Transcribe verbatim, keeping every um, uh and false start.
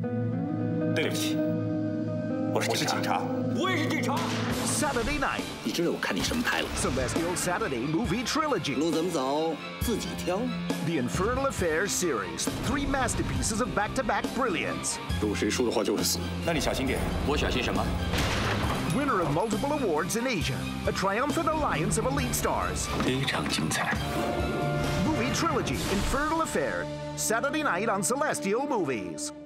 对不起，我是我是警察，我也是警察。 Saturday night， 你知道我看你什么拍了 Celestial Saturday Movie Trilogy， 路怎么走自己挑。 The Infernal Affairs series, three masterpieces of back-to-back brilliance. 如果谁输的话就是死。那你小心点。 我小心什么？ Winner of multiple awards in Asia, a triumphant alliance of elite stars. 非常精彩。 Movie Trilogy, Infernal Affair, Saturday night on Celestial Movies.